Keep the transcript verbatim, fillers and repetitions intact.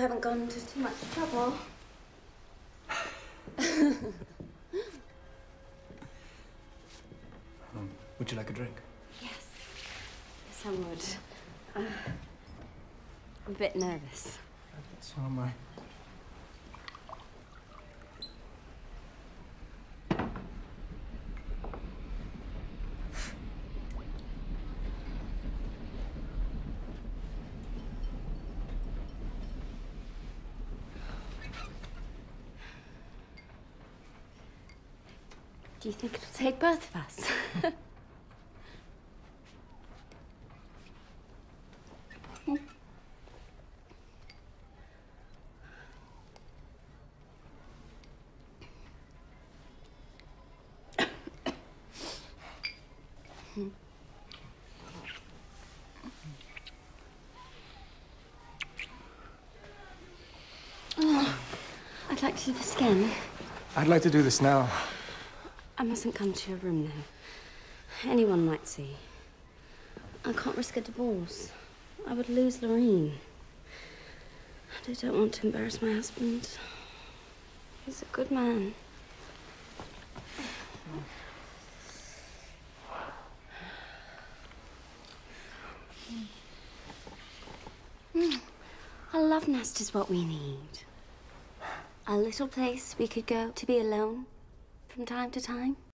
haven't gone to too much trouble. um, would you like a drink? Yes. Yes, I would. Uh, I'm a bit nervous. So am I. Do you think it'll take both of us? Oh, I'd like to do this again. I'd like to do this now. I mustn't come to your room, though. Anyone might see. I can't risk a divorce. I would lose Lorraine. And I don't want to embarrass my husband. He's a good man. A love nest is what we need. A little place we could go to be alone from time to time.